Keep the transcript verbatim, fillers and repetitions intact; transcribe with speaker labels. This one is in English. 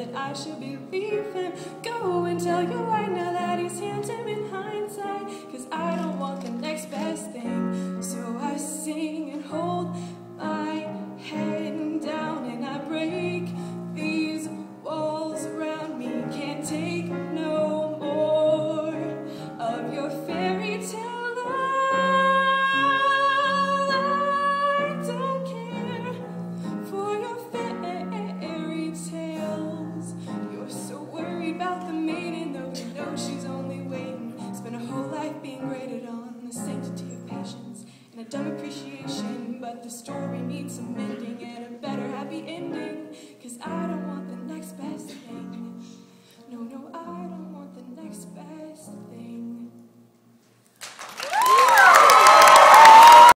Speaker 1: that I should believe him. Go and tell your wife now that he's handsome in hindsight, cause I don't want the next best thing. So I sing and hold my head down and I break these walls around me. Can't take no more of your fairy tale love. I don't care for your fairy tales. You're so worried about the maiden, though you know she's only waiting. Spent a whole life being graded on the sanctity of patience and a dumb appreciation, but the story needs some mending and a better happy ending, cause I don't want the next best thing. No, no, I don't want the next best thing.